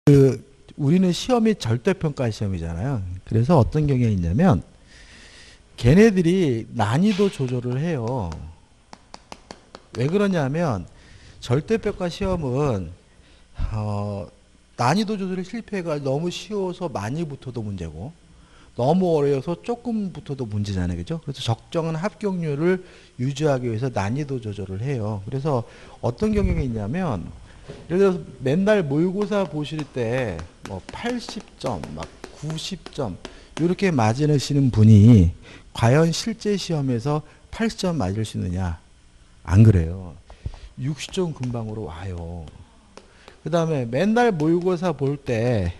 우리는 시험이 절대평가 시험이잖아요. 그래서 어떤 경우가 있냐면 걔네들이 난이도 조절을 해요. 왜 그러냐면 절대평가 시험은 난이도 조절이 실패가 너무 쉬워서 많이 붙어도 문제고 너무 어려워서 조금 붙어도 문제잖아요. 그죠? 그래서 적정한 합격률을 유지하기 위해서 난이도 조절을 해요. 그래서 어떤 경우가 있냐면 예를 들어서 맨날 모의고사 보실 때 뭐 80점, 막 90점 이렇게 맞으시는 분이 과연 실제 시험에서 80점 맞을 수 있느냐? 안 그래요. 60점 금방으로 와요. 그 다음에 맨날 모의고사 볼 때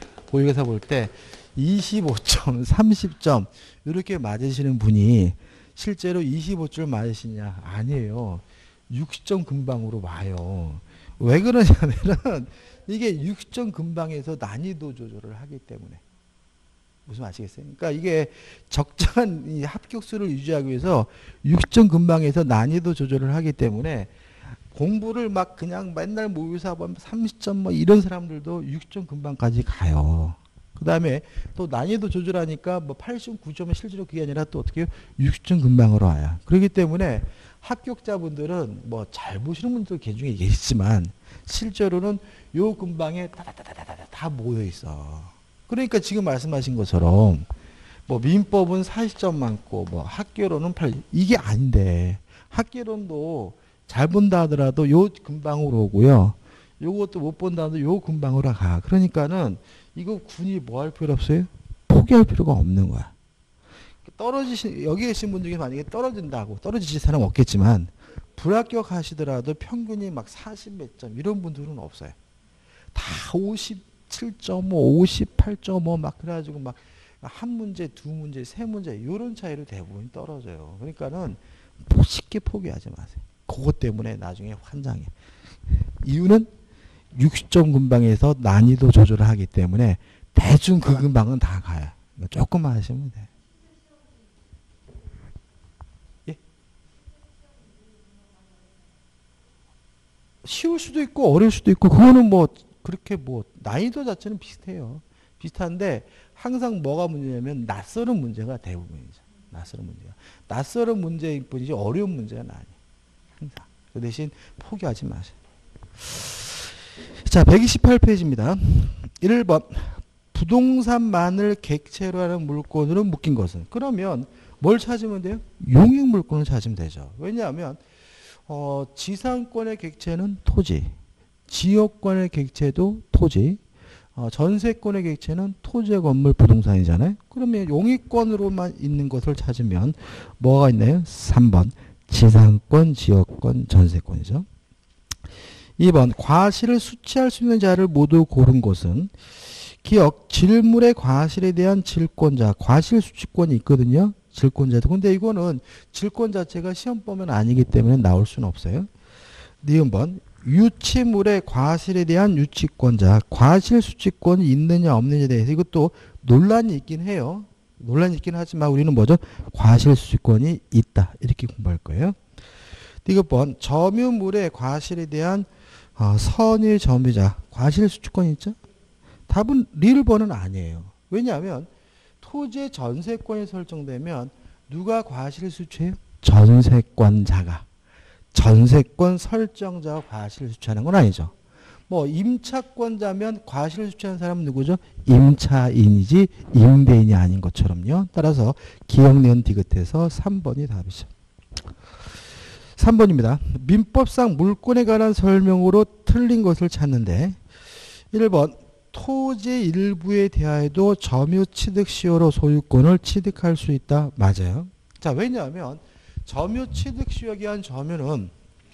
25점, 30점 이렇게 맞으시는 분이 실제로 25점 맞으시냐? 아니에요. 60점 금방으로 와요. 왜 그러냐면은 이게 60점 금방에서 난이도 조절을 하기 때문에. 무슨 아시겠어요? 그러니까 이게 적정한 이 합격수를 유지하기 위해서 60점 근방에서 난이도 조절을 하기 때문에 공부를 막 그냥 맨날 모의고사 보면 30점 뭐 이런 사람들도 60점 근방까지 가요. 그 다음에 또 난이도 조절하니까 뭐 89점은 실제로 그게 아니라 또 어떻게 60점 근방으로 와요. 그렇기 때문에 합격자분들은 뭐 잘 보시는 분도 개중에 계시지만 실제로는 요 근방에 다다다다다 다 모여 있어. 그러니까 지금 말씀하신 것처럼 뭐 민법은 40점 많고 뭐 학개론은 8 이게 아닌데 학개론도 잘 본다 하더라도 요 근방으로 오고요. 요것도 못 본다 하더라도 요 근방으로 가. 그러니까는 이거 군이 뭐 할 필요 없어요? 포기할 필요가 없는 거야. 여기 계신 분 중에 만약에 떨어지실 사람 없겠지만 불합격하시더라도 평균이 막 40 몇 점 이런 분들은 없어요. 다 57.5, 58.5 막 그래가지고 막 한 문제, 두 문제, 세 문제 이런 차이로 대부분 떨어져요. 그러니까는 쉽게 포기하지 마세요. 그것 때문에 나중에 환장해. 이유는 60점 근방에서 난이도 조절을 하기 때문에 대충 그 근방은 다 가요. 조금만 하시면 돼요. 예? 쉬울 수도 있고 어려울 수도 있고 그거는 뭐 그렇게 뭐 난이도 자체는 비슷해요. 비슷한데 항상 뭐가 문제냐면 낯설은 문제가 대부분이죠. 낯설은 문제일 뿐이지 어려운 문제는 아니에요. 항상. 그 대신 포기하지 마세요. 자, 128페이지입니다. 1번 부동산만을 객체로 하는 물건으로 묶인 것은 그러면 뭘 찾으면 돼요? 용익 물건을 찾으면 되죠. 왜냐하면 지상권의 객체는 토지, 지역권의 객체도 토지, 전세권의 객체는 토지의 건물 부동산이잖아요. 그러면 용익권으로만 있는 것을 찾으면 뭐가 있나요? 3번 지상권, 지역권, 전세권이죠. 2번 과실을 수취할 수 있는 자를 모두 고른 곳은 기억 질물의 과실에 대한 질권자, 과실 수취권이 있거든요. 질권자도. 근데 이거는 질권 자체가 시험범은 아니기 때문에 나올 수는 없어요. 니은번 유치물의 과실에 대한 유치권자, 과실 수취권이 있느냐 없느냐에 대해서 이것도 논란이 있긴 해요. 논란이 있긴 하지만 우리는 뭐죠? 과실 수취권이 있다. 이렇게 공부할 거예요. 디귿번 점유물의 과실에 대한 선의 점유자, 과실 수취권이 있죠? 답은 리을번은 아니에요. 왜냐하면 토지의 전세권이 설정되면 누가 과실을 수취해요? 전세권자가. 전세권 설정자가 과실을 수취하는 건 아니죠. 뭐 임차권자면 과실을 수취하는 사람은 누구죠? 임차인이지 임대인이 아닌 것처럼요. 따라서 기억, 니은, 디귿해서 3번이 답이죠. 3번입니다. 민법상 물권에 관한 설명으로 틀린 것을 찾는데 1번 토지 일부에 대하여도 점유 취득 시효로 소유권을 취득할 수 있다. 맞아요. 자, 왜냐하면 점유 취득 시효에 의한 점유는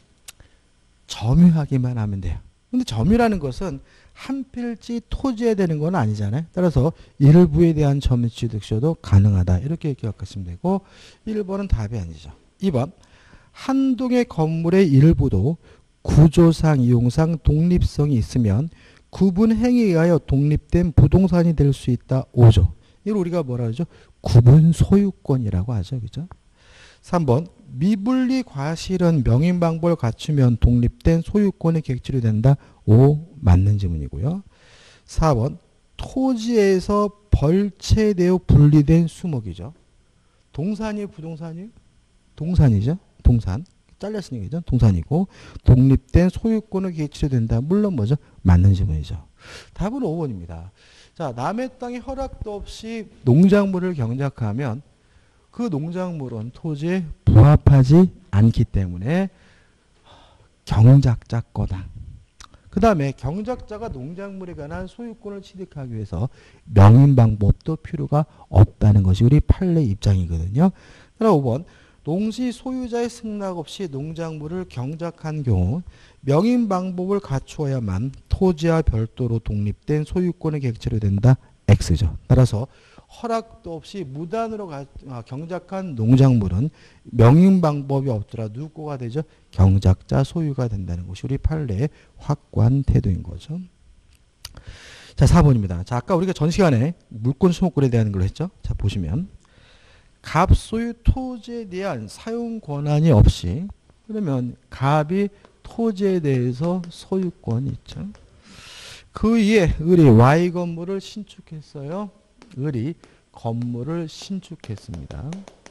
점유하기만 하면 돼요. 근데 점유라는 것은 한 필지 토지에 되는 건 아니잖아요. 따라서 일부에 대한 점유 취득 시효도 가능하다. 이렇게 기억하시면 되고 1번은 답이 아니죠. 2번 한 동의 건물의 일부도 구조상, 이용상 독립성이 있으면 구분 행위에 의하여 독립된 부동산이 될 수 있다. 5조. 이걸 우리가 뭐라 하죠? 구분 소유권이라고 하죠. 그죠? 3번 미분리 과실은 명인방법을 갖추면 독립된 소유권의 객체로 된다. 5 맞는 지문이고요. 4번 토지에서 벌채되어 분리된 수목이죠. 동산이에요, 부동산이에요? 동산이죠. 동산. 잘렸으니까 동산이고 독립된 소유권을 개체로 된다. 물론 뭐죠? 맞는 질문이죠. 답은 5번입니다. 자, 남의 땅에 허락도 없이 농작물을 경작하면 그 농작물은 토지에 부합하지 않기 때문에 경작자 거다. 그 다음에 경작자가 농작물에 관한 소유권을 취득하기 위해서 명인 방법도 필요가 없다는 것이 우리 판례 입장이거든요. 따라 5번 농지 소유자의 승낙 없이 농작물을 경작한 경우 명인 방법을 갖추어야만 토지와 별도로 독립된 소유권의 객체로 된다. X죠. 따라서 허락도 없이 무단으로 경작한 농작물은 명인 방법이 없더라 누구 거가 되죠? 경작자 소유가 된다는 것이 우리 판례의 확고한 태도인 거죠. 자, 4번입니다. 자, 아까 우리가 전 시간에 물권 수목권에 대한 걸 했죠. 자, 보시면 갑소유 토지에 대한 사용 권한이 없이 그러면 갑이 토지에 대해서 소유권이 있죠. 그 위에 을이 Y 건물을 신축했어요. 을이 건물을 신축했습니다.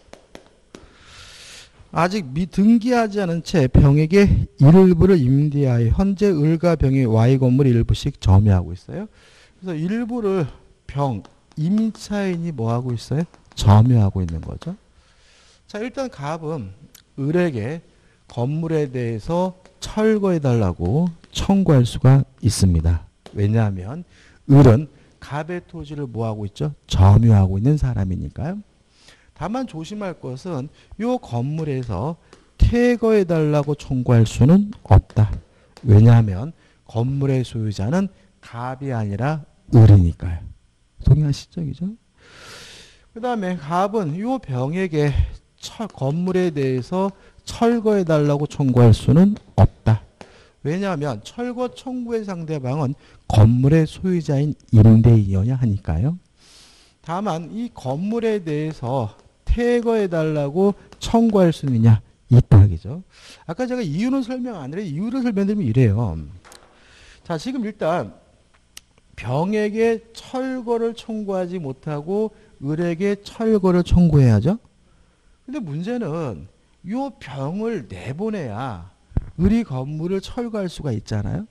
아직 등기하지 않은 채 병에게 일부를 임대하여 현재 을과 병이 Y 건물 일부씩 점유하고 있어요. 그래서 일부를 병, 임차인이 뭐하고 있어요? 점유하고 있는 거죠. 자, 일단 갑은 을에게 건물에 대해서 철거해달라고 청구할 수가 있습니다. 왜냐하면 을은 갑의 토지를 뭐하고 있죠? 점유하고 있는 사람이니까요. 다만 조심할 것은 이 건물에서 퇴거해달라고 청구할 수는 없다. 왜냐하면 건물의 소유자는 갑이 아니라 을이니까요. 동의하시죠? 그죠? 그 다음에 갑은 이 병에게 건물에 대해서 철거해달라고 청구할 수는 없다. 왜냐하면 철거 청구의 상대방은 건물의 소유자인 임대인이어야 하니까요. 다만 이 건물에 대해서 퇴거해달라고 청구할 수 있느냐? 있다. 그죠? 아까 제가 이유는 설명 안 해요. 이유를 설명드리면 이래요. 자, 지금 일단 병에게 철거를 청구하지 못하고 을에게 철거를 청구해야죠. 근데 문제는 이 병을 내보내야 을이 건물을 철거할 수가 있잖아요.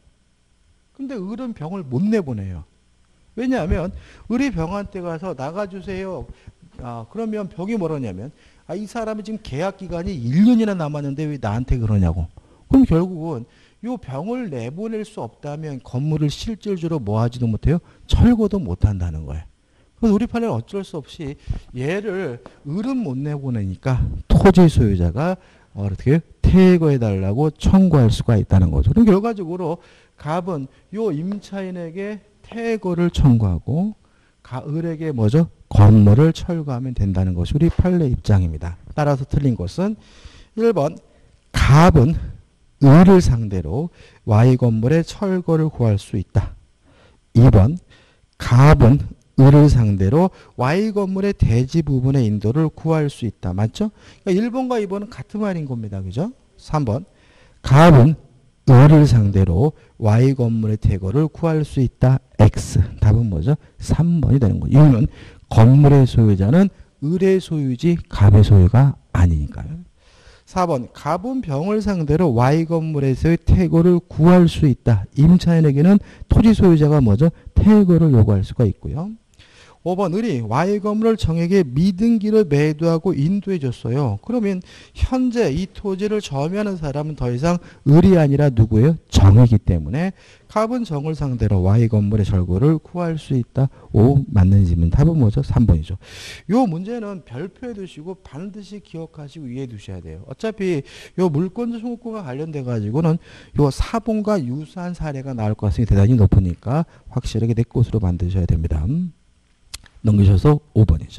근데 을은 병을 못 내보내요. 왜냐하면 을이 병한테 가서 나가주세요. 그러면 병이 뭐라냐면 이 사람이 지금 계약 기간이 1년이나 남았는데 왜 나한테 그러냐고. 그럼 결국은 이 병을 내보낼 수 없다면 건물을 실질적으로 뭐 하지도 못해요? 철거도 못한다는 거예요. 그래서 우리 판례는 어쩔 수 없이 얘를 을은 못 내보내니까 토지 소유자가 어떻게 퇴거해달라고 청구할 수가 있다는 거죠. 그럼 결과적으로 갑은 요 임차인에게 퇴거를 청구하고 을에게 뭐죠? 건물을 철거하면 된다는 것이 우리 판례 입장입니다. 따라서 틀린 것은 1번 갑은 을을 상대로 Y 건물의 철거를 구할 수 있다. 2번 갑은 을을 상대로 Y 건물의 대지 부분의 인도를 구할 수 있다. 맞죠? 그러니까 1번과 2번은 같은 말인 겁니다. 그죠? 3번 갑은 을을 상대로 Y 건물의 퇴거를 구할 수 있다. X. 답은 뭐죠? 3번이 되는 거죠. 이유는 건물의 소유자는 을의 소유지 갑의 소유가 아니니까요. 4번 갑은 병을 상대로 Y 건물에서의 퇴거를 구할 수 있다. 임차인에게는 토지 소유자가 뭐죠? 퇴거를 요구할 수가 있고요. 5번 을이 Y 건물을 정에게 미등기를 매도하고 인도해 줬어요. 그러면 현재 이 토지를 점유하는 사람은 더 이상 을이 아니라 누구예요? 정이기 때문에 갑은 정을 상대로 Y 건물의 철거를 구할 수 있다. 5 맞는 질문. 답은 뭐죠? 3번이죠. 이 문제는 별표해 두시고 반드시 기억하시고 이해해 두셔야 돼요. 어차피 이 물권자 청구권과 관련돼 가지고는 이 4번과 유사한 사례가 나올 가능성이 대단히 높으니까 확실하게 내 것으로 만드셔야 됩니다. 넘기셔서 5번이죠.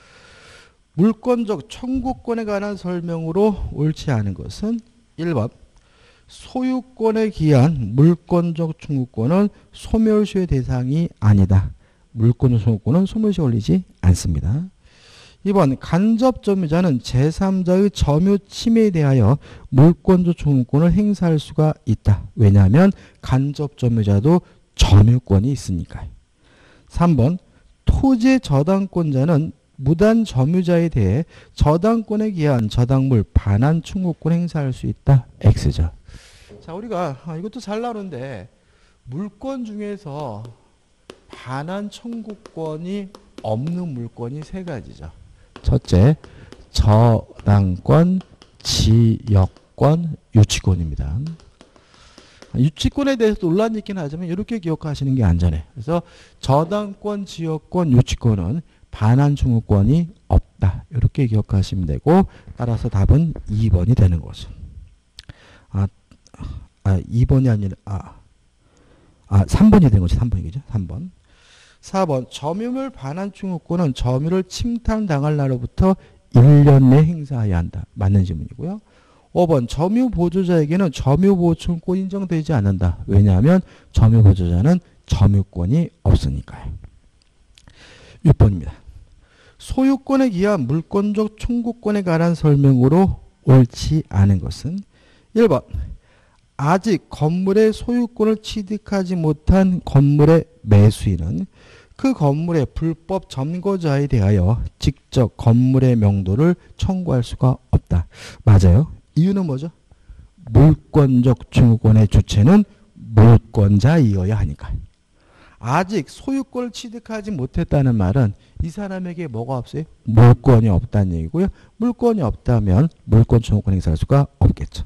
물권적 청구권에 관한 설명으로 옳지 않은 것은 1번 소유권에 기한 물권적 청구권은 소멸시효의 대상이 아니다. 물권적 청구권은 소멸시효에 걸리지 않습니다. 2번 간접 점유자는 제3자의 점유 침해에 대하여 물권적 청구권을 행사할 수가 있다. 왜냐하면 간접 점유자도 점유권이 있으니까요. 3번 토지의 저당권자는 무단 점유자에 대해 저당권에 기한 저당물 반환 청구권 행사할 수 있다. X죠. 자, 우리가 이것도 잘 나오는데 물권 중에서 반환 청구권이 없는 물권이 세 가지죠. 첫째, 저당권, 지역권, 유치권입니다. 유치권에 대해서 논란이 있긴 하지만 이렇게 기억하시는 게 안전해. 그래서 저당권, 지역권, 유치권은 반환 청구권이 없다. 이렇게 기억하시면 되고 따라서 답은 2번이 되는 거죠. 2번이 아니라 3번이 되는 거죠. 3번이죠. 3번. 4번 점유물 반환 청구권은 점유를 침탈당할 날로부터 1년 내 행사해야 한다. 맞는 질문이고요. 5번 점유 보조자에게는 점유 보호 청구권 인정되지 않는다. 왜냐하면 점유 보조자는 점유권이 없으니까요. 6번입니다. 소유권에 기한 물권적 청구권에 관한 설명으로 옳지 않은 것은 1번 아직 건물의 소유권을 취득하지 못한 건물의 매수인은 그 건물의 불법 점거자에 대하여 직접 건물의 명도를 청구할 수가 없다. 맞아요. 이유는 뭐죠? 물권적 청구권의 주체는 물권자이어야 하니까. 아직 소유권을 취득하지 못했다는 말은 이 사람에게 뭐가 없어요? 물권이 없다는 얘기고요. 물권이 없다면 물권 청구권 행사할 수가 없겠죠.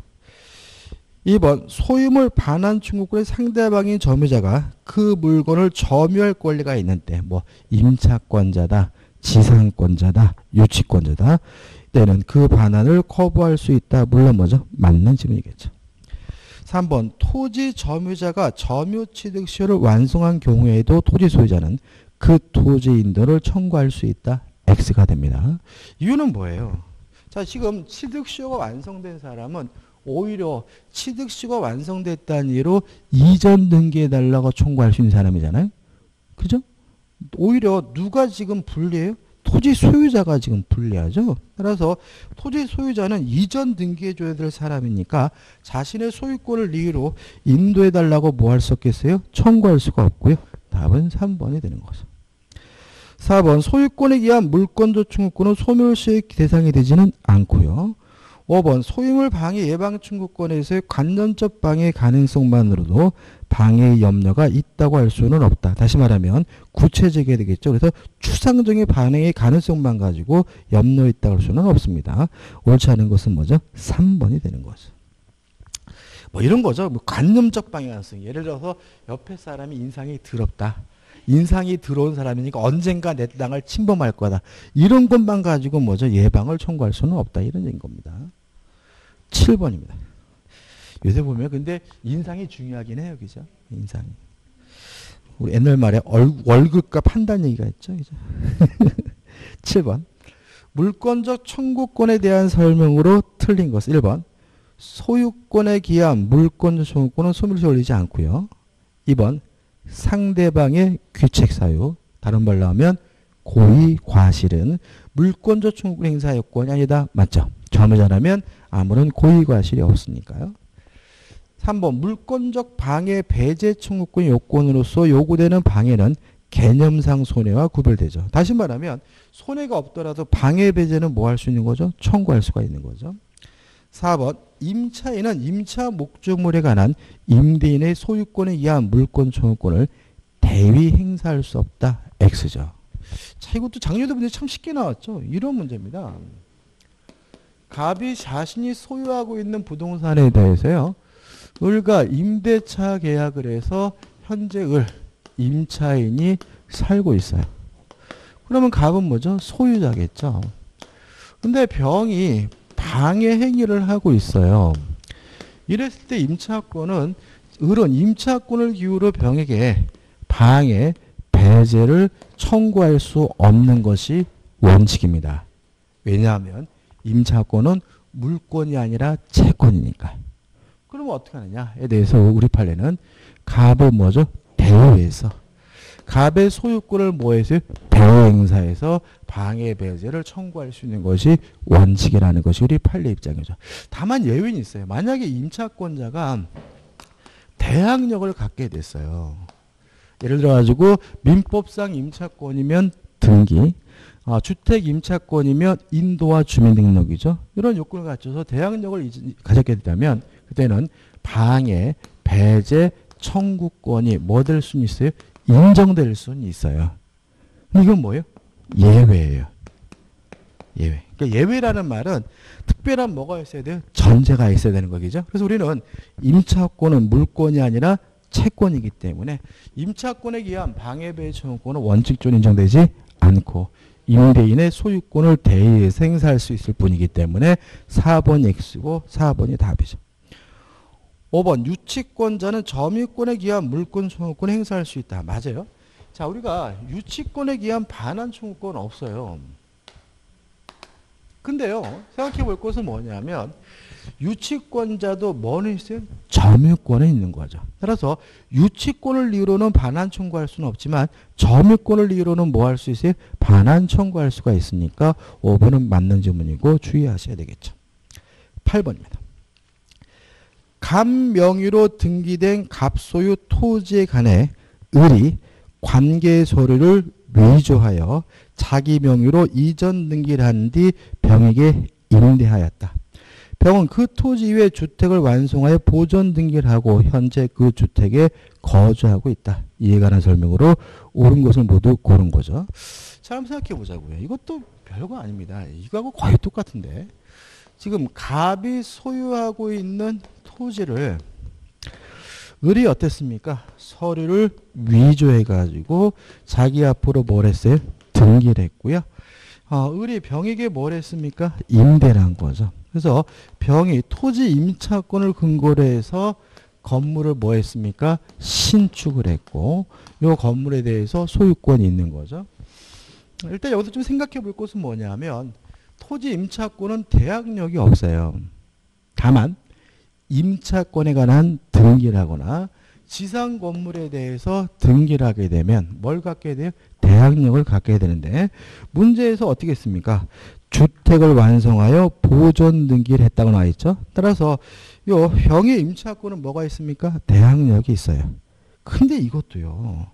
2번 소유물 반환 청구권의 상대방인 점유자가 그 물건을 점유할 권리가 있는 때 뭐 임차권자다, 지상권자다, 유치권자다 때는 그 반환을 거부할 수 있다. 물론 뭐죠? 맞는 질문이겠죠. 3번 토지 점유자가 점유 취득 시효를 완성한 경우에도 토지 소유자는 그 토지 인도를 청구할 수 있다. X가 됩니다. 이유는 뭐예요? 자, 지금 취득 시효가 완성된 사람은 오히려 취득 시효가 완성됐다는 이유로 이전 등기해달라고 청구할 수 있는 사람이잖아요. 그죠? 오히려 누가 지금 불리해요? 토지 소유자가 지금 불리하죠. 따라서 토지 소유자는 이전 등기해줘야 될 사람이니까 자신의 소유권을 이유로 인도해달라고 뭐 할 수 없겠어요? 청구할 수가 없고요. 답은 3번이 되는 거죠. 4번 소유권에 기한 물권적 청구권은 소멸시효의 대상이 되지는 않고요. 5번 소유물 방해 예방 청구권에서의 관전적 방해 가능성만으로도 방해의 염려가 있다고 할 수는 없다. 다시 말하면 구체적이어야 되겠죠. 그래서 추상적인 반응의 가능성만 가지고 염려 있다고 할 수는 없습니다. 옳지 않은 것은 뭐죠? 3번이 되는 거죠. 뭐 이런 거죠. 뭐 관념적 방해 가능성. 예를 들어서 옆에 사람이 인상이 더럽다. 인상이 들어온 사람이니까 언젠가 내 땅을 침범할 거다. 이런 것만 가지고 뭐죠? 예방을 청구할 수는 없다. 이런 얘기인 겁니다. 7번입니다. 요새 보면 근데 인상이 중요하긴 해요. 그죠? 인상이. 우리 옛날 말에 월급값 한다는 얘기가 있죠. 그죠? 7번. 물권적 청구권에 대한 설명으로 틀린 것. 1번. 소유권에 기한 물권적 청구권은 소멸시효에 걸리지 않고요. 2번. 상대방의 귀책 사유. 다른 말로 하면 고의 과실은 물권적 청구권 행사 요건이 아니다. 맞죠? 점유자라면 아무런 고의 과실이 없으니까요. 3번 물권적 방해 배제 청구권 요건으로서 요구되는 방해는 개념상 손해와 구별되죠. 다시 말하면 손해가 없더라도 방해 배제는 뭐 할 수 있는 거죠? 청구할 수가 있는 거죠. 4번 임차인은 임차 목적물에 관한 임대인의 소유권에 의한 물권 청구권을 대위 행사할 수 없다. X죠. 자, 이것도 작년도 문제 참 쉽게 나왔죠. 이런 문제입니다. 갑이 자신이 소유하고 있는 부동산에 대해서요. 을과 임대차 계약을 해서 현재 임차인이 살고 있어요. 그러면 갑은 뭐죠? 소유자겠죠. 근데 병이 방해 행위를 하고 있어요. 이랬을 때 임차권은 을은 임차권을 기울여 병에게 방해, 배제를 청구할 수 없는 것이 원칙입니다. 왜냐하면 임차권은 물권이 아니라 채권이니까. 그러면 어떻게 하느냐에 대해서 우리 판례는 갑을 뭐죠? 대우해서 갑의 소유권을 뭐해서 대우 행사해서 방해 배제를 청구할 수 있는 것이 원칙이라는 것이 우리 판례 입장이죠. 다만 예외는 있어요. 만약에 임차권자가 대항력을 갖게 됐어요. 예를 들어가지고 민법상 임차권이면 등기, 주택 임차권이면 인도와 주민등록이죠. 이런 요건을 갖춰서 대항력을 가졌게 되면 그때는 방해, 배제, 청구권이 뭐 될 수는 있어요? 인정될 수는 있어요. 근데 이건 뭐예요? 예외예요. 예외. 그러니까 예외라는 말은 특별한 뭐가 있어야 돼요? 전제가 있어야 되는 거겠죠. 그래서 우리는 임차권은 물권이 아니라 채권이기 때문에 임차권에 기한 방해, 배제, 청구권은 원칙적으로 인정되지 않고 임대인의 소유권을 대의해서 행사할 수 있을 뿐이기 때문에 4번이 X고 4번이 답이죠. 5번 유치권자는 점유권에 기한 물권, 청구권 행사할 수 있다. 맞아요. 자, 우리가 유치권에 기한 반환 청구권 없어요. 근데요, 생각해 볼 것은 뭐냐면 유치권자도 뭐는 있어요? 점유권에 있는 거죠. 따라서 유치권을 이유로는 반환 청구할 수는 없지만 점유권을 이유로는 뭐 할 수 있어요? 반환 청구할 수가 있으니까 5번은 맞는 질문이고 주의하셔야 되겠죠. 8번입니다. 갑 명의로 등기된 갑소유 토지에 관해 을이 관계 서류를 위조하여 자기 명의로 이전 등기를 한 뒤 병에게 임대하였다. 병은 그 토지 위에 주택을 완성하여 보존 등기를 하고 현재 그 주택에 거주하고 있다. 이에 관한 설명으로 옳은 것을 모두 고른 거죠. 자, 한번 생각해 보자고요. 이것도 별거 아닙니다. 이거하고 거의 똑같은데. 지금 갑이 소유하고 있는 토지를 을이 어땠습니까? 서류를 위조해가지고 자기 앞으로 뭘 했어요? 등기를 했고요. 을이 병에게 뭘 했습니까? 임대를 한 거죠. 그래서 병이 토지 임차권을 근거로 해서 건물을 뭐 했습니까? 신축을 했고 이 건물에 대해서 소유권이 있는 거죠. 일단 여기서 좀 생각해 볼 것은 뭐냐면 토지 임차권은 대항력이 없어요. 다만 임차권에 관한 등기를 하거나 지상 건물에 대해서 등기를 하게 되면 뭘 갖게 돼요? 대항력을 갖게 되는데 문제에서 어떻게 했습니까? 주택을 완성하여 보존 등기를 했다고 나와 있죠. 따라서 요 병의 임차권은 뭐가 있습니까? 대항력이 있어요. 근데 이것도요.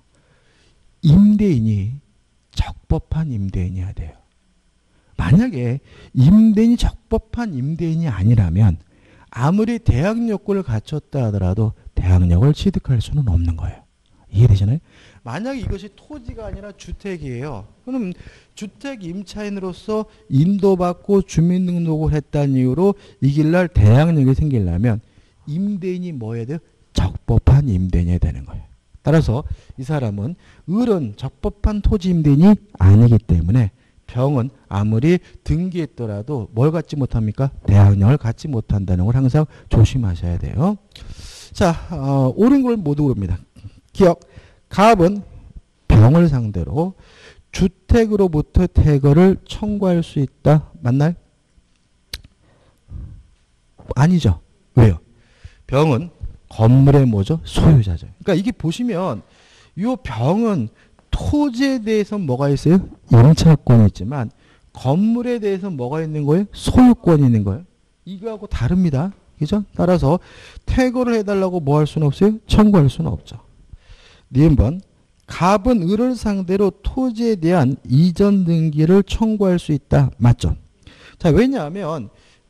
임대인이 적법한 임대인이어야 돼요. 만약에 임대인이 적법한 임대인이 아니라면 아무리 대항 요건을 갖췄다 하더라도 대항력을 취득할 수는 없는 거예요. 이해되시나요? 만약에 이것이 토지가 아니라 주택이에요. 그럼 주택 임차인으로서 인도받고 주민등록을 했다는 이유로 이길날 대항력이 생기려면 임대인이 뭐 해야 돼요? 적법한 임대인이 되는 거예요. 따라서 이 사람은 을은 적법한 토지 임대인이 아니기 때문에 병은 아무리 등기했더라도 뭘 갖지 못합니까? 대항력을 갖지 못한다는 걸 항상 조심하셔야 돼요. 자, 옳은 걸 모두 고릅니다. 기억, 갑은 병을 상대로 주택으로부터 퇴거를 청구할 수 있다. 맞나요? 아니죠. 왜요? 병은 건물의 뭐죠? 소유자죠. 그러니까 이게 보시면 이 병은 토지에 대해서 뭐가 있어요? 임차권이 있지만 건물에 대해서 뭐가 있는 거예요? 소유권이 있는 거예요. 이거하고 다릅니다. 그죠? 따라서 퇴거를 해달라고 뭐 할 수는 없어요? 청구할 수는 없죠. 니은번 갑은 을을 상대로 토지에 대한 이전 등기를 청구할 수 있다. 맞죠? 자, 왜냐하면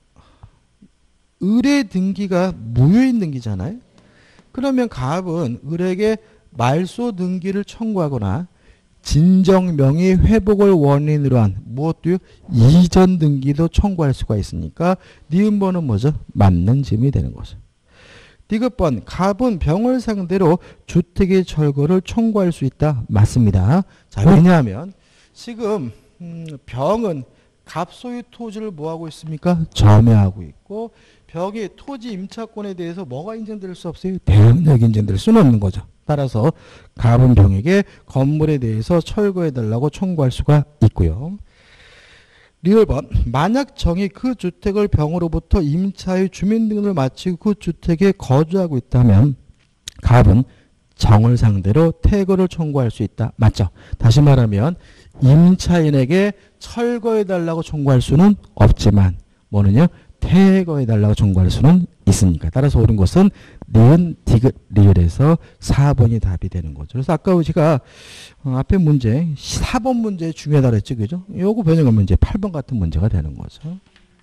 을의 등기가 무효인 등기잖아요. 그러면 갑은 을에게 말소 등기를 청구하거나 진정 명의 회복을 원인으로 한 무엇도요? 이전 등기도 청구할 수가 있으니까 니은번은 뭐죠? 맞는 질문이 되는 거죠. 디귿번 갑은 병을 상대로 주택의 철거를 청구할 수 있다. 맞습니다. 자, 왜냐하면 지금 병은 갑 소유 토지를 뭐하고 있습니까? 점유하고 있고 병이 토지 임차권에 대해서 뭐가 인정될 수 없어요? 대항력이 인정될 수는 없는 거죠. 따라서 갑은 병에게 건물에 대해서 철거해달라고 청구할 수가 있고요. 리얼번 만약 정이 그 주택을 병으로부터 임차의 주민 등을 마치고 그 주택에 거주하고 있다면 갑은 정을 상대로 퇴거를 청구할 수 있다. 맞죠? 다시 말하면 임차인에게 철거해달라고 청구할 수는 없지만 뭐는요? 퇴거해달라고 청구할 수는 있으니까. 따라서 옳은 것은 니은, 디귿, 리을에서 4번이 답이 되는 거죠. 그래서 아까 제가 앞에 문제 4번 문제 중요하다 그랬죠. 그죠? 요거 변형하면 이제 8번 같은 문제가 되는 거죠.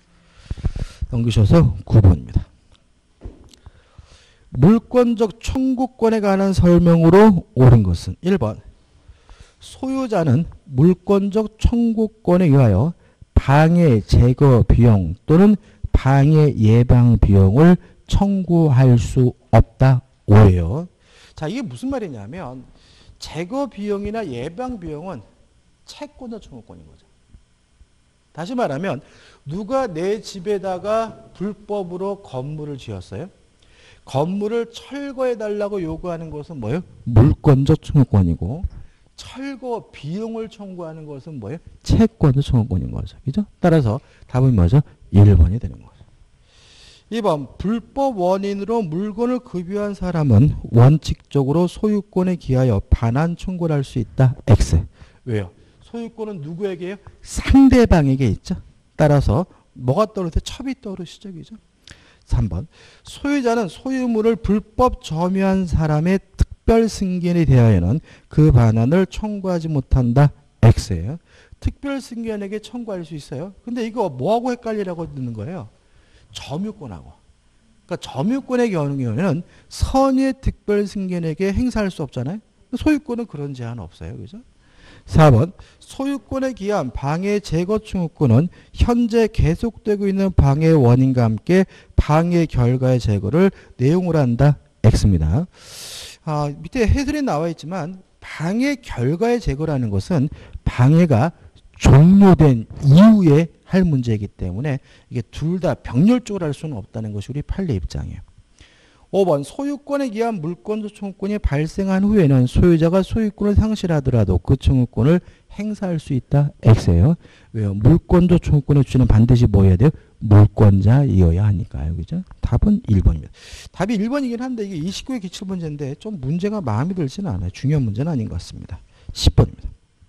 넘기셔서 9번입니다. 물권적 청구권에 관한 설명으로 옳은 것은 1번 소유자는 물권적 청구권에 의하여 방해 제거 비용 또는 방해 예방 비용을 청구할 수 없다. 오예요. 자, 이게 무슨 말이냐면 제거 비용이나 예방 비용은 채권자 청구권인 거죠. 다시 말하면 누가 내 집에다가 불법으로 건물을 지었어요? 건물을 철거해 달라고 요구하는 것은 뭐예요? 물권적 청구권이고 철거 비용을 청구하는 것은 뭐예요? 채권적 청구권인 거죠. 그죠? 따라서 답은 뭐죠? 1번이 되는 거죠. 2번 불법 원인으로 물건을 급유한 사람은 원칙적으로 소유권에 기하여 반환 청구를 할 수 있다. X. 왜요? 소유권은 누구에게요? 상대방에게 있죠. 따라서 뭐가 떠오르죠? 첩이 떠오르시죠. 그죠? 3번 소유자는 소유물을 불법 점유한 사람의 특별 승계에 대하여는 그 반환을 청구하지 못한다. X예요. 특별 승계인에게 청구할 수 있어요. 근데 이거 뭐하고 헷갈리라고 듣는 거예요? 점유권하고. 그러니까 점유권의 경우에는 선의의 특별 승계인에게 행사할 수 없잖아요. 소유권은 그런 제한 없어요. 그죠? 4번 소유권에 기한 방해 제거 청구권은 현재 계속되고 있는 방해 원인과 함께 방해 결과의 제거를 내용으로 한다. X입니다. 밑에 해설이 나와 있지만 방해 결과의 제거라는 것은 방해가 종료된 이후에 할 문제이기 때문에 이게 둘 다 병렬적으로 할 수는 없다는 것이 우리 판례 입장이에요. 5번 소유권에 기한 물권적 청구권이 발생한 후에는 소유자가 소유권을 상실하더라도 그 청구권을 행사할 수 있다. X예요. 왜요? 물권적 청구권의 주체는 반드시 뭐 해야 돼요? 물권자이어야 하니까요. 그죠? 답은 1번입니다. 답이 1번이긴 한데 이게 29의 기출 문제인데 좀 문제가 마음에 들지는 않아요. 중요한 문제는 아닌 것 같습니다. 10번입니다.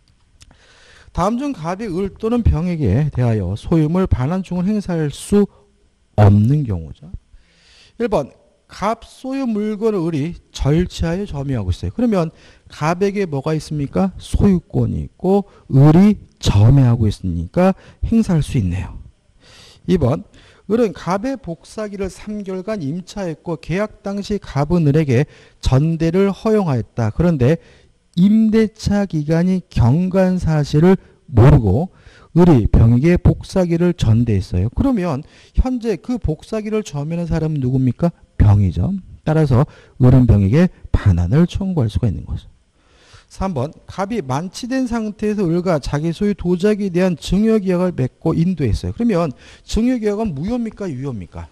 다음 중 갑이 을 또는 병에게 대하여 소유물 반환충을 행사할 수 없는 경우죠. 1번 갑 소유 물건을 을이 절취하여 점유하고 있어요. 그러면 갑에게 뭐가 있습니까? 소유권이 있고 을이 점유하고 있으니까 행사할 수 있네요. 2번 을은 갑의 복사기를 3개월간 임차했고 계약 당시 갑은 을에게 전대를 허용하였다. 그런데 임대차 기간이 경과한 사실을 모르고 을이 병에게 복사기를 전대했어요. 그러면 현재 그 복사기를 점유하는 사람은 누굽니까? 병이죠. 따라서 을은 병에게 반환을 청구할 수가 있는 거죠. 3번 갑이 만취된 상태에서 을과 자기 소유 도자기에 대한 증여계약을 맺고 인도했어요. 그러면 증여계약은 무효입니까? 유효입니까?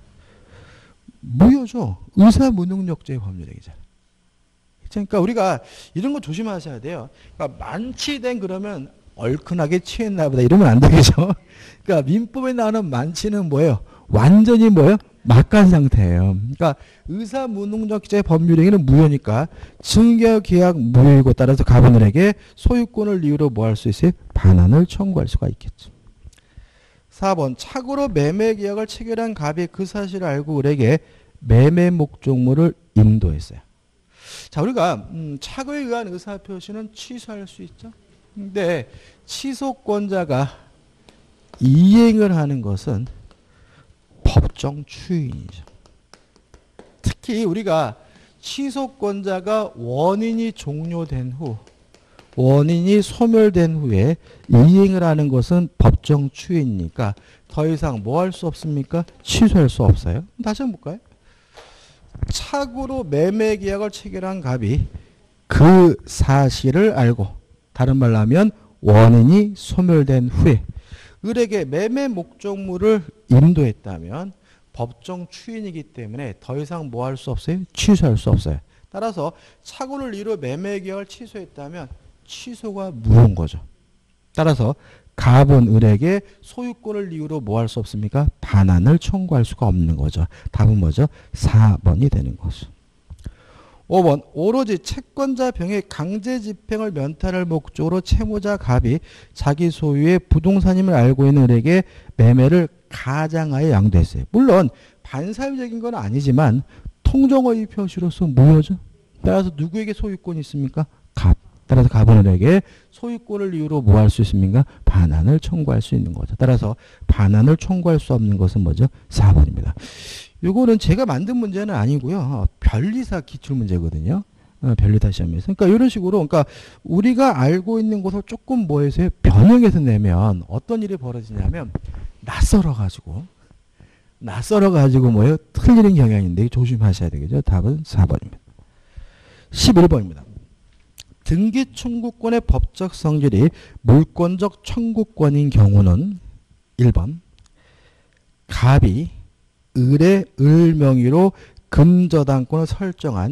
무효죠. 의사무능력죄의 법률행위잖아요. 그러니까 우리가 이런 거 조심하셔야 돼요. 그러니까 만취된 그러면 얼큰하게 취했나 보다 이러면 안 되겠죠. 그러니까 민법에 나오는 만취는 뭐예요? 완전히 뭐예요? 막간 상태예요. 그러니까 의사무능력죄 법률행위는 무효니까 증여계약 무효이고 따라서 갑은을에게 소유권을 이유로 뭐 할 수 있어요? 반환을 청구할 수가 있겠죠. 4번 착오로 매매계약을 체결한 갑이 그 사실을 알고 을에게 매매 목적물을 인도했어요. 자, 우리가 착오에 의한 의사표시는 취소할 수 있죠. 근데 취소권자가 이행을 하는 것은 법정 추인이죠. 특히 우리가 취소권자가 원인이 종료된 후, 원인이 소멸된 후에 이행을 하는 것은 법정 추인이니까 더 이상 뭐 할 수 없습니까? 취소할 수 없어요. 다시 한번 볼까요? 착오로 매매 계약을 체결한 갑이 그 사실을 알고, 다른 말로 하면 원인이 소멸된 후에 을에게 매매 목적물을 인도했다면 법정 추인이기 때문에 더 이상 뭐 할 수 없어요? 취소할 수 없어요. 따라서 착오를 이유로 매매 계약을 취소했다면 취소가 무효인 거죠. 따라서 갑은 을에게 소유권을 이유로 뭐 할 수 없습니까? 반환을 청구할 수가 없는 거죠. 답은 뭐죠? 4번이 되는 거죠. 5번 오로지 채권자 병의 강제 집행을 면탈할 목적으로 채무자 갑이 자기 소유의 부동산임을 알고 있는 을에게 매매를 가장하에 양도했어요. 물론 반사회적인 건 아니지만 통정어의 표시로서 무효죠. 따라서 누구에게 소유권이 있습니까? 갑. 따라서 갑은 을에게 소유권을 이유로 뭐 할 수 있습니까? 반환을 청구할 수 있는 거죠. 따라서 반환을 청구할 수 없는 것은 뭐죠? 4번입니다. 요거는 제가 만든 문제는 아니고요. 변리사 기출문제거든요. 변리사 시험에서. 그러니까 이런 식으로, 그러니까 우리가 알고 있는 것을 조금 뭐해서 변형해서 내면 어떤 일이 벌어지냐면 낯설어가지고 뭐예요? 틀리는 경향인데 조심하셔야 되겠죠. 답은 4번입니다. 11번입니다. 등기 청구권의 법적 성질이 물권적 청구권인 경우는 1번 갑이 을의 을 명의로 근저당권을 설정한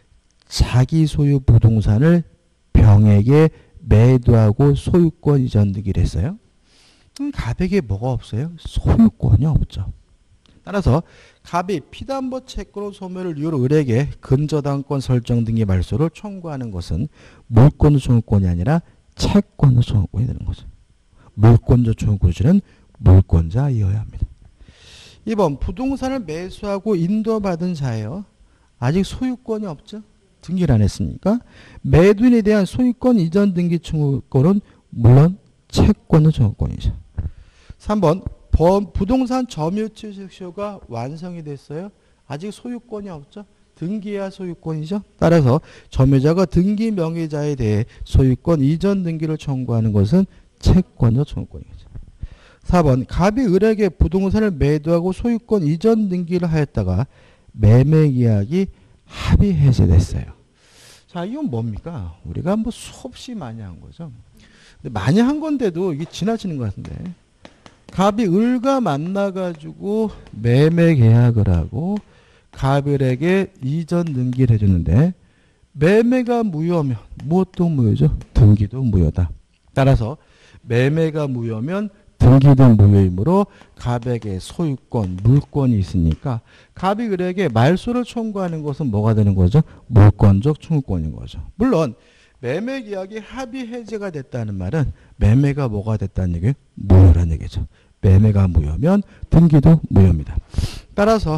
자기 소유 부동산을 병에게 매도하고 소유권 이전 등기를 했어요. 갑에게 뭐가 없어요? 소유권이 없죠. 따라서 갑이 피담보 채권으로 소멸을 이유로 을에게 근저당권 설정 등기 말소를 청구하는 것은 물권적 청구권이 아니라 채권적 청구권이 되는 거죠. 물권적 청구권은 물권자이어야 합니다. 2번 부동산을 매수하고 인도받은 자예요. 아직 소유권이 없죠. 등기를 안 했으니까 매도인에 대한 소유권 이전 등기 청구권은 물론 채권적 청구권이죠. 3번 부동산 점유취득서가 완성이 됐어요. 아직 소유권이 없죠. 등기해야 소유권이죠. 따라서 점유자가 등기 명의자에 대해 소유권 이전 등기를 청구하는 것은 채권적 청구권이죠. 4번 갑이 을에게 부동산을 매도하고 소유권 이전 등기를 하였다가 매매계약이 합의 해제됐어요. 자, 이건 뭡니까? 우리가 뭐 수없이 많이 한 거죠. 근데 많이 한 건데도 이게 지나치는 것 같은데. 갑이 을과 만나가지고 매매 계약을 하고 갑을에게 이전 등기를 해주는데 매매가 무효면 무엇도 무효죠? 등기도 무효다. 따라서 매매가 무효면 등기도 무효이므로 갑에게 소유권, 물권이 있으니까 갑이 을에게 말소를 청구하는 것은 뭐가 되는 거죠? 물권적 청구권인 거죠. 물론 매매 계약이 합의 해제가 됐다는 말은 매매가 뭐가 됐다는 얘기예요? 무효라는 얘기죠. 매매가 무효면 등기도 무효입니다. 따라서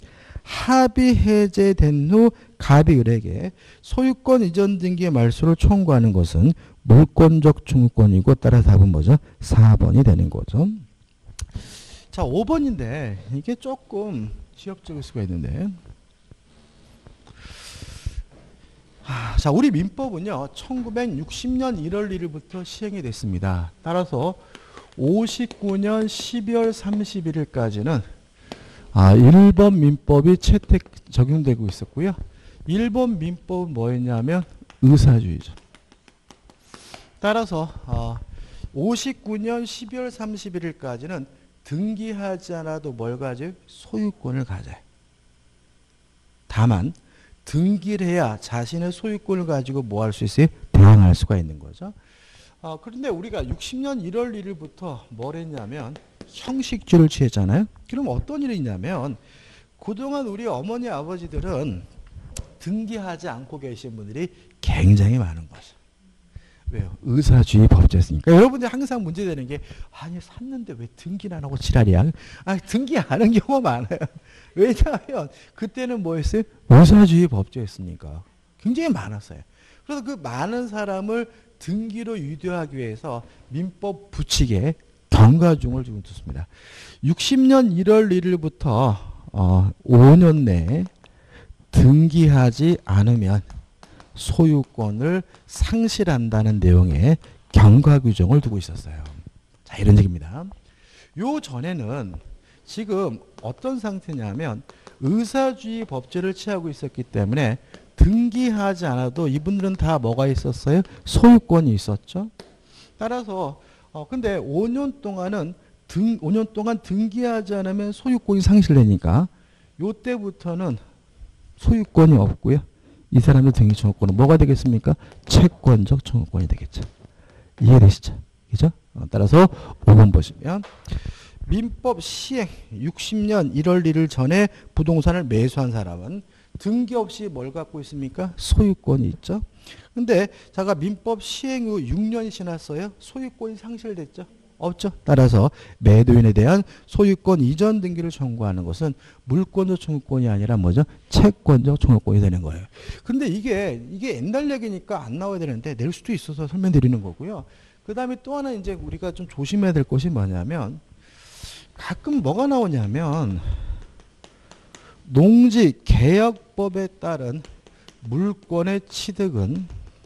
합의 해제된 후 갑이 을에게 소유권 이전 등기의 말소를 청구하는 것은 물권적 청구권이고 따라 답은 뭐죠? 4번이 되는 거죠. 자, 5번인데 이게 조금 지역적일 수가 있는데 자, 우리 민법은요 1960년 1월 1일부터 시행이 됐습니다. 따라서 59년 12월 31일까지는 1번 민법이 채택 적용되고 있었고요. 1번 민법은 뭐였냐면 의사주의죠. 따라서 59년 12월 31일까지는 등기하지 않아도 뭘 가져요? 소유권을 가져요. 다만 등기를 해야 자신의 소유권을 가지고 뭐 할 수 있어요? 대항할 수가 있는 거죠. 그런데 우리가 60년 1월 1일부터 뭘 했냐면 형식주를 취했잖아요. 그럼 어떤 일이 있냐면 그동안 우리 어머니 아버지들은 등기하지 않고 계신 분들이 굉장히 많은 거죠. 왜요? 의사주의 법제였으니까. 여러분들 항상 문제되는 게 아니 샀는데 왜 등기는 안 하고 지랄이야. 등기 안 하는 경우가 많아요. 왜냐하면 그때는 뭐였어요? 의사주의 법제였으니까. 굉장히 많았어요. 그래서 그 많은 사람을 등기로 유도하기 위해서 민법 부칙에 경과중을 지금 뒀습니다. 60년 1월 1일부터 5년 내에 등기하지 않으면 소유권을 상실한다는 내용의 경과 규정을 두고 있었어요. 자, 이런 얘기입니다. 요 전에는 지금 어떤 상태냐면 의사주의 법제를 취하고 있었기 때문에 등기하지 않아도 이분들은 다 뭐가 있었어요? 소유권이 있었죠. 따라서 근데 5년 동안은 5년 동안 등기하지 않으면 소유권이 상실되니까 요때부터는 소유권이 없고요. 이 사람들 등기 청구권은 뭐가 되겠습니까? 채권적 청구권이 되겠죠. 이해되시죠? 그죠? 따라서 5번 보시면 민법 시행 60년 1월 1일 전에 부동산을 매수한 사람은 등기 없이 뭘 갖고 있습니까? 소유권이 있죠. 근데 제가 민법 시행 후 6년이 지났어요. 소유권이 상실됐죠. 없죠. 따라서 매도인에 대한 소유권 이전 등기를 청구하는 것은 물권적 청구권이 아니라 뭐죠? 채권적 청구권이 되는 거예요. 근데 이게 옛날 얘기니까 안 나와야 되는데 낼 수도 있어서 설명드리는 거고요. 그 다음에 또 하나 이제 우리가 좀 조심해야 될 것이 뭐냐면 가끔 뭐가 나오냐면 농지 개혁법에 따른 물권의 취득은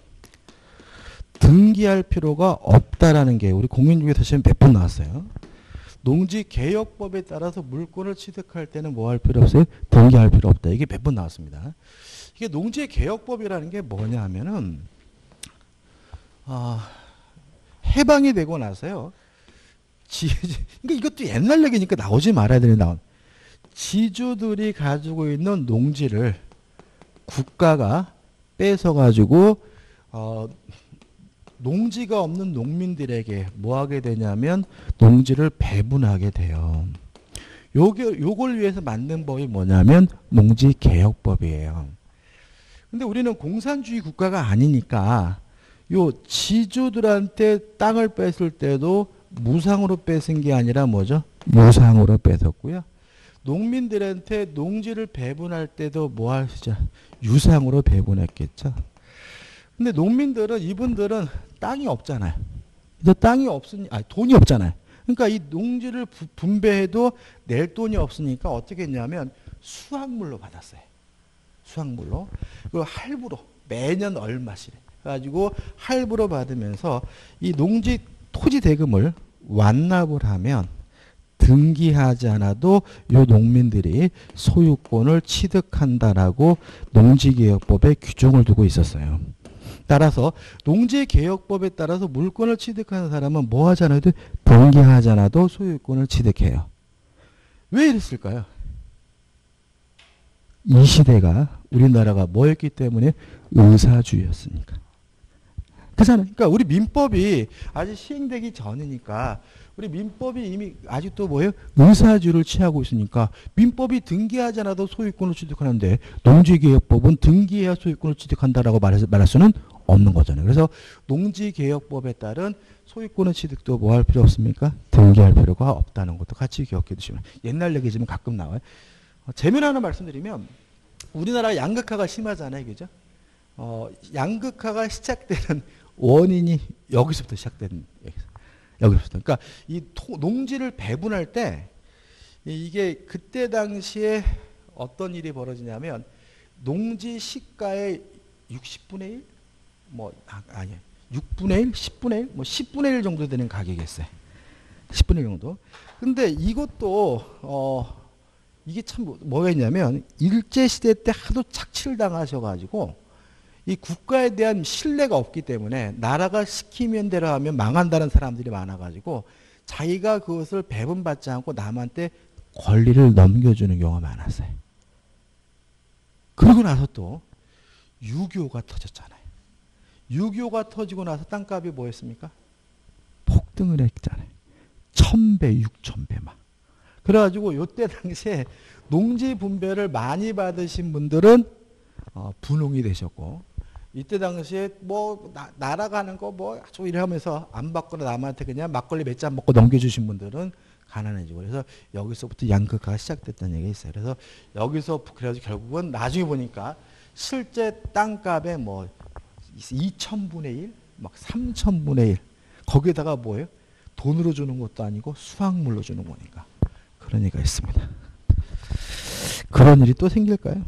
등기할 필요가 없다라는 게 우리 공인중개사 시험 몇 번 나왔어요. 농지 개혁법에 따라서 물권을 취득할 때는 뭐 할 필요 없어요? 등기할 필요 없다. 이게 몇 번 나왔습니다. 이게 농지 개혁법이라는 게 뭐냐 하면은 해방이 되고 나서요. 그러니까 이것도 옛날 얘기니까 나오지 말아야 되는 나온. 지주들이 가지고 있는 농지를 국가가 뺏어가지고 농지가 없는 농민들에게 뭐 하게 되냐면 농지를 배분하게 돼요. 요걸 위해서 만든 법이 뭐냐면 농지개혁법이에요. 근데 우리는 공산주의 국가가 아니니까 요 지주들한테 땅을 뺏을 때도 무상으로 뺏은 게 아니라 뭐죠? 유상으로 뺏었고요. 농민들한테 농지를 배분할 때도 뭐 하시죠? 유상으로 배분했겠죠. 근데 농민들은 이분들은 땅이 없잖아요. 이제 땅이 없으니 돈이 없잖아요. 그러니까 이 농지를 분배해도 낼 돈이 없으니까 어떻게 했냐면 수확물로 받았어요. 수확물로. 그리고 할부로 매년 얼마씩 해가지고 할부로 받으면서 이 농지 토지 대금을 완납을 하면 등기하지 않아도 요 농민들이 소유권을 취득한다라고 농지개혁법에 규정을 두고 있었어요. 따라서 농지개혁법에 따라서 물권을 취득하는 사람은 뭐 하지 않아도 등기하지 않아도 소유권을 취득해요. 왜 이랬을까요? 이 시대가 우리나라가 뭐였기 때문에 의사주의였으니까. 그렇잖아요. 그러니까 우리 민법이 아직 시행되기 전이니까 우리 민법이 이미 아직도 뭐예요? 의사주의를 취하고 있으니까 민법이 등기하지 않아도 소유권을 취득하는데 농지개혁법은 등기해야 소유권을 취득한다라고 말할 수는 없는 거잖아요. 그래서 농지개혁법에 따른 소유권의 취득도 뭐 할 필요 없습니까? 등기할 필요가 없다는 것도 같이 기억해 두시면 옛날 얘기지만 가끔 나와요. 재미로 하나 말씀드리면 우리나라 양극화가 심하잖아요. 그죠? 양극화가 시작되는 원인이 여기서부터 시작되는 여기서부터. 그러니까 이 농지를 배분할 때 이게 그때 당시에 어떤 일이 벌어지냐면 농지 시가의 60분의 1? 아니에요. 6분의 1, 10분의 1, 10분의 1 정도 되는 가격이었어요. 10분의 1 정도. 근데 이것도 이게 참 뭐가 있냐면 일제시대 때 하도 착취를 당하셔가지고 이 국가에 대한 신뢰가 없기 때문에 나라가 시키면 대로 하면 망한다는 사람들이 많아가지고 자기가 그것을 배분받지 않고 남한테 권리를 넘겨주는 경우가 많았어요. 그러고 나서 또 6.25가 터졌잖아요. 6.25가 터지고 나서 땅값이 뭐였습니까? 폭등을 했잖아요. 1000배, 6000배 막. 그래가지고 요때 당시에 농지 분배를 많이 받으신 분들은 분홍이 되셨고 이때 당시에 날아가는 거 아주 이러면서 안 받거나 남한테 그냥 막걸리 몇 잔 먹고 넘겨주신 분들은 가난해지고 그래서 여기서부터 양극화가 시작됐다는 얘기가 있어요. 그래서 여기서 그래서 결국은 나중에 보니까 실제 땅값의 2000분의 1, 3000분의 1 거기에다가 뭐예요? 돈으로 주는 것도 아니고 수확물로 주는 거니까 그런 얘기가 있습니다. 그런 일이 또 생길까요?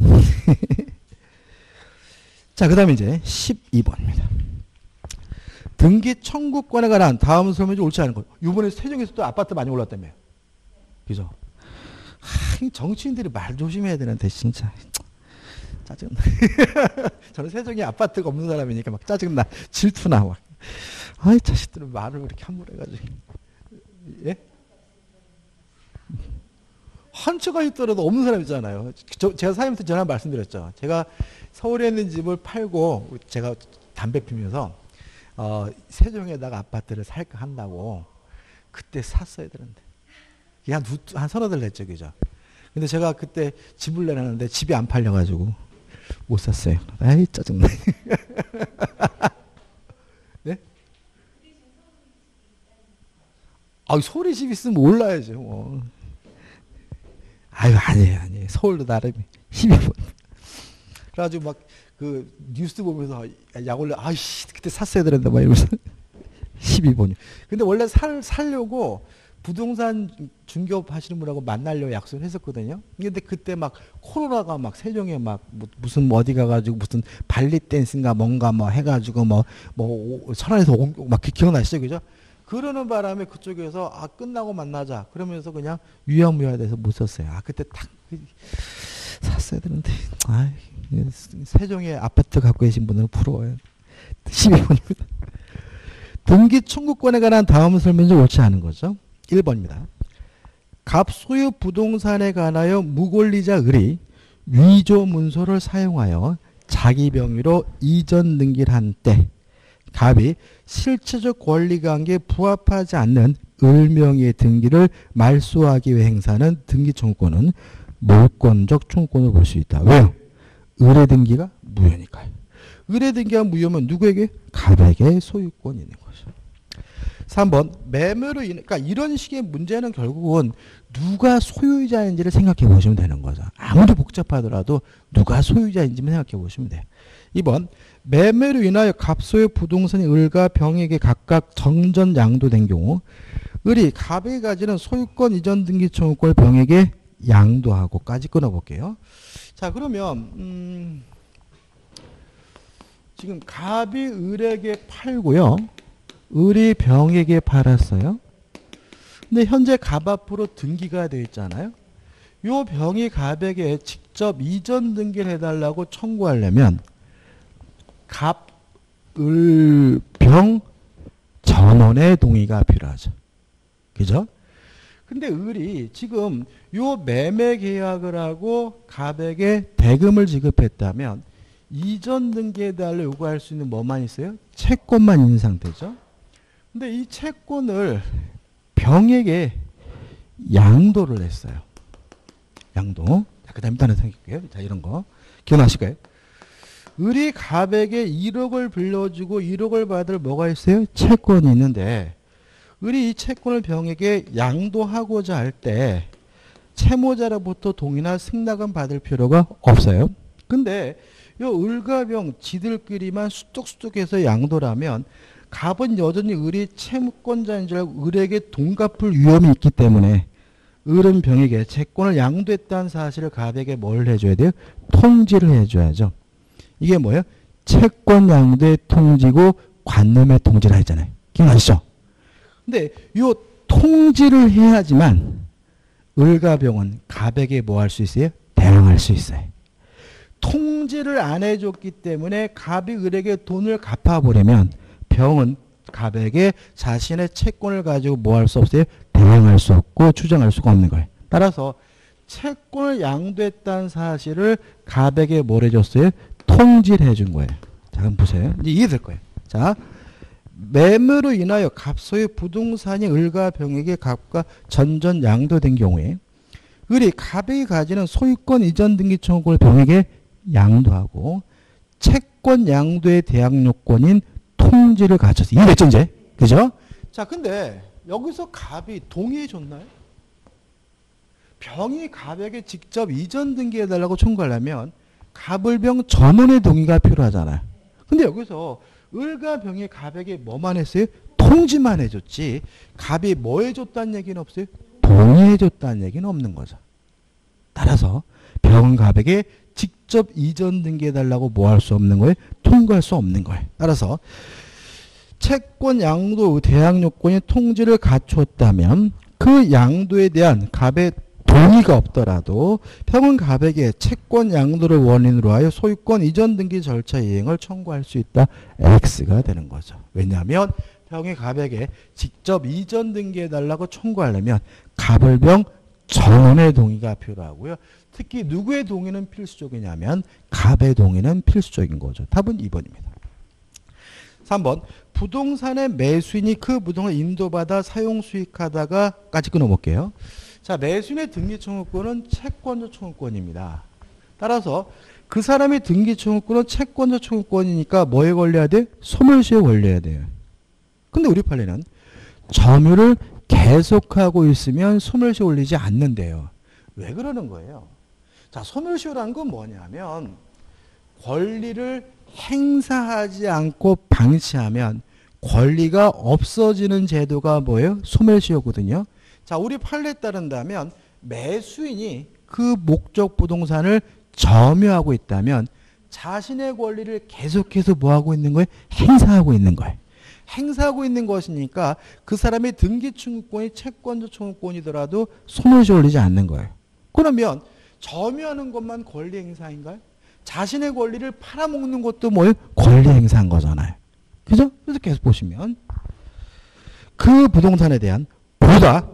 자, 그 다음에 이제 12번입니다. 등기 청구권에 관한 다음 설명이 옳지 않은 것. 이번에 세종에서 또 아파트 많이 올랐다며요. 그죠? 정치인들이 말 조심해야 되는데 진짜 짜증나. 저는 세종에 아파트가 없는 사람이니까 막 짜증나. 질투나 막. 아이 자식들은 말을 그렇게 함부로 해가지고. 예? 한 채가 있더라도 없는 사람 있잖아요. 제가 사장님한테 전화 말씀드렸죠. 제가 서울에 있는 집을 팔고 제가 담배 피면서 세종에다가 아파트를 살까 한다고 그때 샀어야 되는데 한 서너 달 됐죠. 그죠? 근데 제가 그때 집을 내놨는데 집이 안 팔려가지고 못 샀어요. 아이 짜증나. 네? 아, 서울에 집 있으면 몰라야죠. 뭐. 아유, 아니에요. 서울도 나름이 12번. 그래가지고 막 그 뉴스 보면서 약 올려, 아이씨, 그때 샀어야 되는데, 막 이러면서 12번이요. 근데 원래 살려고 부동산 중개업 하시는 분하고 만나려고 약속을 했었거든요. 근데 그때 막 코로나가 막 세종에 막 무슨 어디 가가지고 무슨 발리 댄스인가 뭔가 뭐 해가지고 뭐 천안에서 막 기억나시죠? 그죠? 그러는 바람에 그쪽에서 아, 끝나고 만나자. 그러면서 그냥 유야무야 돼서 못 썼어요. 아, 그때 딱 샀어야 되는데. 아, 세종에 아파트 갖고 계신 분들은 부러워요. 12번입니다. 등기 청구권에 관한 다음 설명이 옳지 않은 거죠. 1번입니다. 갑소유 부동산에 관하여 무권리자 을이 위조 문서를 사용하여 자기 명의로 이전 등기를 한 때 갑이 실체적 권리관계에 부합하지 않는 을 명의의 등기를 말소하기 위해 행사하는 등기 청구권은 물권적 청구권을 볼 수 있다. 왜요? 을의 등기가 무효니까요. 을의 등기가 무효면 누구에게? 갑에게 소유권이 있는 거죠. 3번 매매로 그러니까 이런 식의 문제는 결국은 누가 소유자인지를 생각해 보시면 되는 거죠. 아무리 복잡하더라도 누가 소유자인지만 생각해 보시면 돼요. 2번 매매로 인하여 갑소유 부동산이 을과 병에게 각각 정전 양도된 경우 을이 갑에게 가지는 소유권 이전 등기 청구권을 병에게 양도하고까지 끊어볼게요. 자, 그러면 지금 갑이 을에게 팔고요. 을이 병에게 팔았어요. 근데 현재 갑 앞으로 등기가 되어 있잖아요. 요 병이 갑에게 직접 이전 등기를 해달라고 청구하려면 갑, 을, 병 전원의 동의가 필요하죠. 그죠? 근데 을이 지금 요 매매 계약을 하고 갑에게 대금을 지급했다면 이전 등기해달라고 요구할 수 있는 뭐만 있어요? 채권만 있는 상태죠. 근데 이 채권을 병에게 양도를 했어요. 양도. 자, 그 다음 일단은 생각할게요. 자, 이런 거. 기억나실까요? 을이 갑에게 1억을 빌려주고 1억을 받을 뭐가 있어요? 채권이 있는데 을이 이 채권을 병에게 양도하고자 할 때 채무자로부터 동의나 승낙은 받을 필요가 없어요. 근데 요 을과 병 지들끼리만 수뚝수뚝해서 양도라면 갑은 여전히 을이 채무권자인 줄 알고 을에게 돈 갚을 위험이 있기 때문에 을은 병에게 채권을 양도했다는 사실을 갑에게 뭘 해줘야 돼요? 통지를 해줘야죠. 이게 뭐예요? 채권 양도의 통지고 관놈의 통지를 하잖아요. 기억나시죠? 근데 요 통지를 해야지만 을과 병은 갑에게 뭐 할 수 있어요? 대항할 수 있어요. 통지를 안 해줬기 때문에 갑이 을에게 돈을 갚아버리면 병은 갑에게 자신의 채권을 가지고 뭐 할 수 없어요? 대항할 수 없고 추정할 수가 없는 거예요. 따라서 채권을 양도했다는 사실을 갑에게 뭘 해줬어요? 통지를 해준 거예요. 자, 그럼 보세요. 이제 이해될 거예요. 자, 매매로 인하여 갑소유 부동산이 을과 병에게 갑과 전전 양도된 경우에 을이 갑에게 가지는 소유권 이전 등기 청구를 병에게 양도하고 채권 양도의 대항 요건인 통지를 갖춰서 이해됐죠 이제? 그죠? 자, 근데 여기서 갑이 동의해 줬나요? 병이 갑에게 직접 이전 등기해달라고 청구하려면 갑을병 전원의 동의가 필요하잖아요. 근데 여기서 을과 병이 갑에게 뭐만 했어요? 통지만 해줬지 갑이 뭐 해줬다는 얘기는 없어요? 동의해줬다는 얘기는 없는 거죠. 따라서 병은 갑에게 직접 이전 등기해달라고 뭐 할 수 없는 거예요? 통과할 수 없는 거예요. 따라서 채권 양도 대항 요건이 통지를 갖추었다면 그 양도에 대한 갑의 동의가 없더라도 병은 갑에게 채권 양도를 원인으로 하여 소유권 이전 등기 절차 이행을 청구할 수 있다. X가 되는 거죠. 왜냐하면 병이 갑에게 직접 이전 등기해달라고 청구하려면 갑을병 전원의 동의가 필요하고요. 특히 누구의 동의는 필수적이냐면 갑의 동의는 필수적인 거죠. 답은 2번입니다. 3번 부동산의 매수인이 그 부동산을 인도받아 사용 수익하다가까지 끊어볼게요. 자, 매수인의 등기 청구권은 채권적 청구권입니다. 따라서 그 사람의 등기 청구권은 채권적 청구권이니까 뭐에 걸려야 돼? 소멸시효에 걸려야 돼요. 근데 우리 판례는 점유를 계속하고 있으면 소멸시 올리지 않는데요. 왜 그러는 거예요? 자, 소멸시효라는 건 뭐냐면 권리를 행사하지 않고 방치하면 권리가 없어지는 제도가 뭐예요? 소멸시효거든요. 자, 우리 판례에 따른다면 매수인이 그 목적 부동산을 점유하고 있다면 자신의 권리를 계속해서 뭐하고 있는 거예요? 행사하고 있는 거예요. 행사하고 있는 것이니까 그 사람의 등기청구권이 채권자 청구권이더라도 소멸시 올리지 않는 거예요. 그러면 점유하는 것만 권리 행사인가요? 자신의 권리를 팔아먹는 것도 뭐예요? 권리 행사한 거잖아요. 그죠? 그래서 계속 보시면 그 부동산에 대한 보다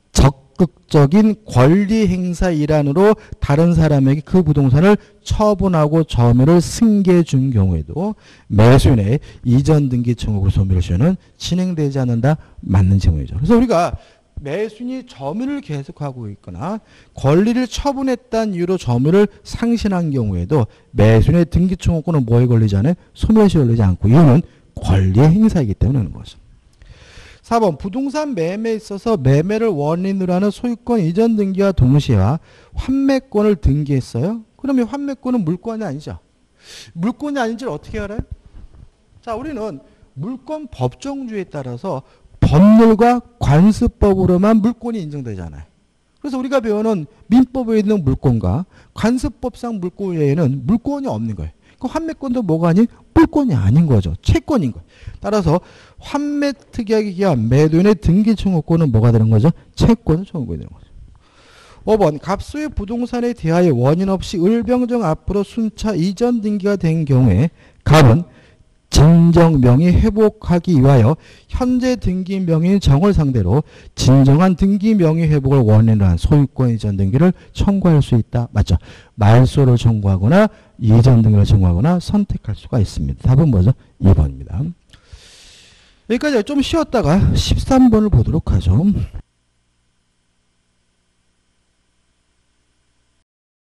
적극적인 권리 행사 일환으로 다른 사람에게 그 부동산을 처분하고 점유를 승계해 준 경우에도 매수인의 이전 등기 청구 소멸시효는 진행되지 않는다. 맞는 질문이죠. 그래서 우리가 매수인이 점유를 계속하고 있거나 권리를 처분했다는 이유로 점유를 상실한 경우에도 매수인의 등기 청구권은 뭐에 걸리지 않아요? 소멸시효에 걸리지 않고 이유는 권리 행사이기 때문에 그런 거죠. 4번 부동산 매매에 있어서 매매를 원인으로 하는 소유권 이전 등기와 동시에와 환매권을 등기했어요. 그러면 환매권은 물권이 아니죠. 물권이 아닌지를 어떻게 알아요? 자, 우리는 물권 법정주의에 따라서 법률과 관습법으로만 물권이 인정되잖아요. 그래서 우리가 배우는 민법에 있는 물권과 관습법상 물권 외에는 물권이 없는 거예요. 그 환매권도 뭐가 아닌 물권이 아닌 거죠. 채권인 거예요. 따라서 환매 특약에 기한 매도인의 등기 청구권은 뭐가 되는 거죠? 채권을 청구권이 되는 거죠. 5번 갑소의 부동산에 대하여 원인 없이 을병정 앞으로 순차 이전 등기가 된 경우에 갑은 진정 명의 회복하기 위하여 현재 등기 명의 정을 상대로 진정한 등기 명의 회복을 원인으로 한 소유권 이전 등기를 청구할 수 있다. 맞죠? 말소를 청구하거나 이전 등기를 청구하거나 선택할 수가 있습니다. 답은 뭐죠? 2번입니다. 여기까지 좀 쉬었다가 13번을 보도록 하죠.